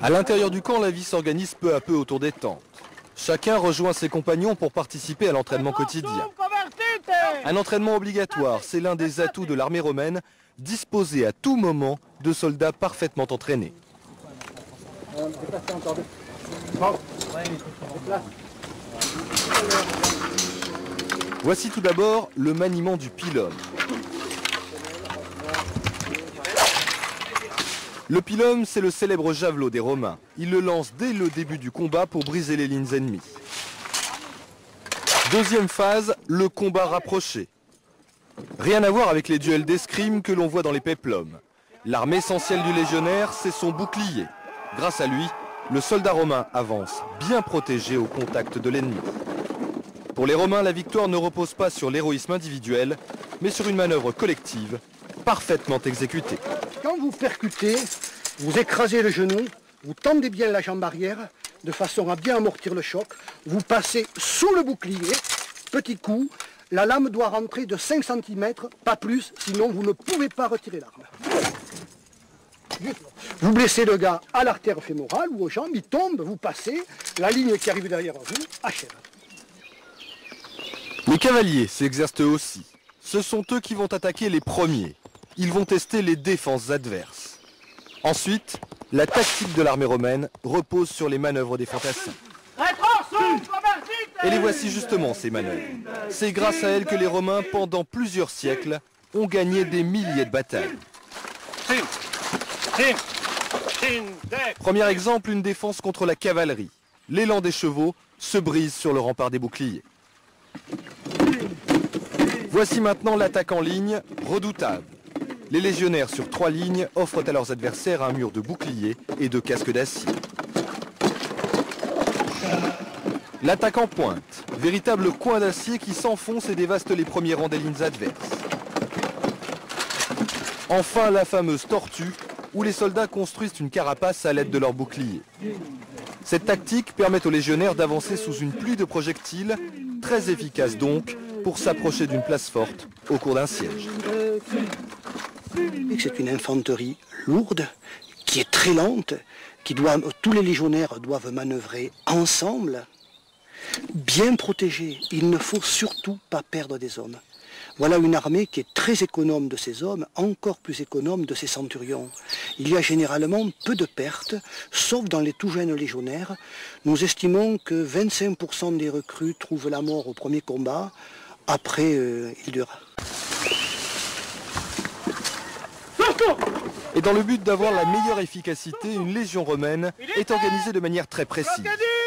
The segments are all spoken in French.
À l'intérieur du camp, la vie s'organise peu à peu autour des tentes. Chacun rejoint ses compagnons pour participer à l'entraînement quotidien. Un entraînement obligatoire, c'est l'un des atouts de l'armée romaine, disposée à tout moment de soldats parfaitement entraînés. Voici tout d'abord le maniement du pilum. Le pilum, c'est le célèbre javelot des Romains. Ils le lancent dès le début du combat pour briser les lignes ennemies. Deuxième phase, le combat rapproché. Rien à voir avec les duels d'escrime que l'on voit dans les péplums. L'arme essentielle du légionnaire, c'est son bouclier. Grâce à lui, le soldat romain avance bien protégé au contact de l'ennemi. Pour les Romains, la victoire ne repose pas sur l'héroïsme individuel, mais sur une manœuvre collective parfaitement exécutée. Quand vous percutez, vous écrasez le genou, vous tendez bien la jambe arrière, de façon à bien amortir le choc. Vous passez sous le bouclier, petit coup, la lame doit rentrer de 5 cm, pas plus, sinon vous ne pouvez pas retirer l'arme. Vous blessez le gars à l'artère fémorale ou aux jambes, il tombe, vous passez, la ligne qui arrive derrière vous achève. Les cavaliers s'exercent eux aussi. Ce sont eux qui vont attaquer les premiers. Ils vont tester les défenses adverses. Ensuite, la tactique de l'armée romaine repose sur les manœuvres des fantassins. Et les voici justement, ces manœuvres. C'est grâce à elles que les Romains, pendant plusieurs siècles, ont gagné des milliers de batailles. Premier exemple, une défense contre la cavalerie. L'élan des chevaux se brise sur le rempart des boucliers. Voici maintenant l'attaque en ligne, redoutable. Les légionnaires sur 3 lignes offrent à leurs adversaires un mur de boucliers et de casques d'acier. L'attaque en pointe, véritable coin d'acier qui s'enfonce et dévaste les premiers rangs des lignes adverses. Enfin, la fameuse tortue, où les soldats construisent une carapace à l'aide de leurs boucliers. Cette tactique permet aux légionnaires d'avancer sous une pluie de projectiles, très efficace donc, pour s'approcher d'une place forte au cours d'un siège. C'est une infanterie lourde, qui est très lente, tous les légionnaires doivent manœuvrer ensemble, bien protégés. Il ne faut surtout pas perdre des hommes. Voilà une armée qui est très économe de ses hommes, encore plus économe de ses centurions. Il y a généralement peu de pertes, sauf dans les tout jeunes légionnaires. Nous estimons que 25% des recrues trouvent la mort au premier combat. Après, il dure. Et dans le but d'avoir la meilleure efficacité, une légion romaine est organisée de manière très précise.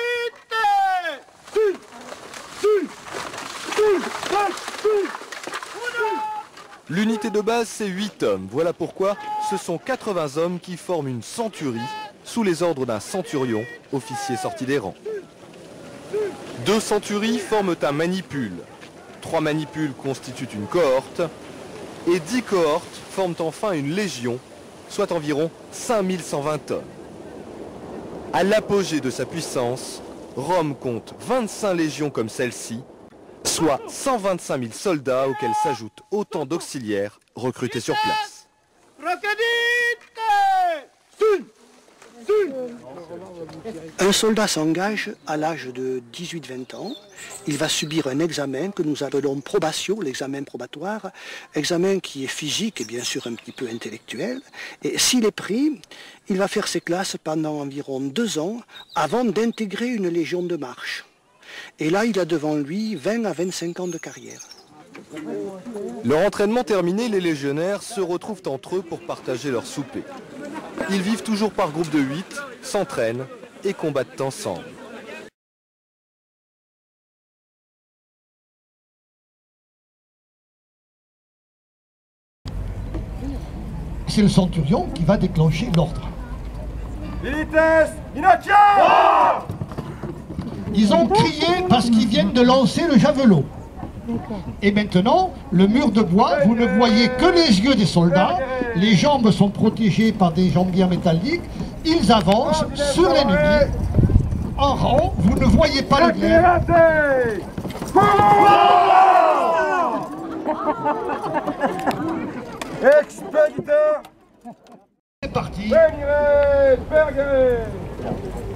L'unité de base, c'est 8 hommes. Voilà pourquoi ce sont 80 hommes qui forment une centurie sous les ordres d'un centurion, officier sorti des rangs. 2 centuries forment un manipule. 3 manipules constituent une cohorte. Et 10 cohortes forment enfin une légion, soit environ 5120 hommes. À l'apogée de sa puissance, Rome compte 25 légions comme celle-ci, soit 125 000 soldats auxquels s'ajoutent autant d'auxiliaires recrutés sur place. Un soldat s'engage à l'âge de 18-20 ans. Il va subir un examen que nous appelons probation, l'examen probatoire, examen qui est physique et bien sûr un petit peu intellectuel. Et s'il est pris, il va faire ses classes pendant environ 2 ans avant d'intégrer une légion de marche. Et là, il a devant lui 20 à 25 ans de carrière. Leur entraînement terminé, les légionnaires se retrouvent entre eux pour partager leur souper. Ils vivent toujours par groupe de 8, s'entraînent et combattent ensemble. C'est le centurion qui va déclencher l'ordre. Ils ont crié parce qu'ils viennent de lancer le javelot. Et maintenant, le mur de bois, vous ne voyez que les yeux des soldats, les jambes sont protégées par des jambières métalliques, ils avancent sur l'ennemi, en rang, vous ne voyez pas le glaive. Expéditeur! C'est parti. Bergeret! ça.